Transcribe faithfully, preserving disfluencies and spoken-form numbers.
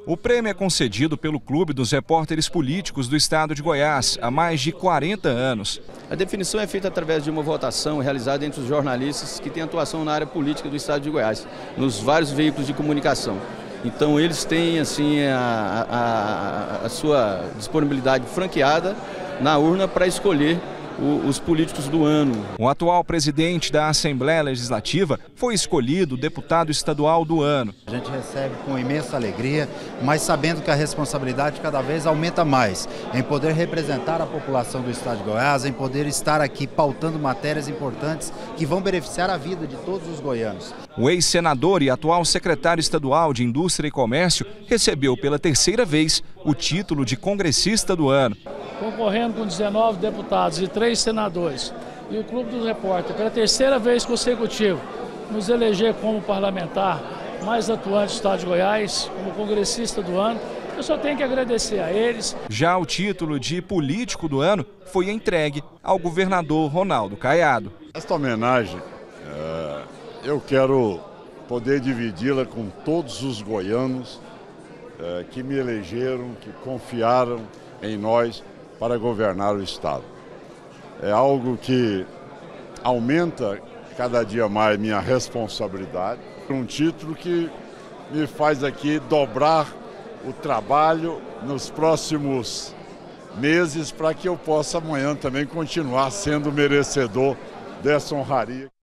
O prêmio é concedido pelo Clube dos Repórteres Políticos do Estado de Goiás há mais de quarenta anos. A definição é feita através de uma votação realizada entre os jornalistas que têm atuação na área política do Estado de Goiás, nos vários veículos de comunicação. Então eles têm assim, a, a, a sua disponibilidade franqueada na urna para escolher o, os políticos do ano. O atual presidente da Assembleia Legislativa foi escolhido deputado estadual do ano. A gente recebe com imensa alegria, mas sabendo que a responsabilidade cada vez aumenta mais em poder representar a população do Estado de Goiás, em poder estar aqui pautando matérias importantes que vão beneficiar a vida de todos os goianos. O ex-senador e atual secretário estadual de Indústria e Comércio recebeu pela terceira vez o título de congressista do ano. Concorrendo com dezenove deputados e três senadores, e o Clube dos Repórteres, pela terceira vez consecutiva, nos eleger como parlamentar mais atuante do Estado de Goiás, como congressista do ano, eu só tenho que agradecer a eles. Já o título de político do ano foi entregue ao governador Ronaldo Caiado. Esta homenagem, é, eu quero poder dividi-la com todos os goianos é, que me elegeram, que confiaram em nós para governar o Estado. É algo que aumenta cada dia mais minha responsabilidade. Um título que me faz aqui dobrar o trabalho nos próximos meses para que eu possa amanhã também continuar sendo merecedor dessa honraria.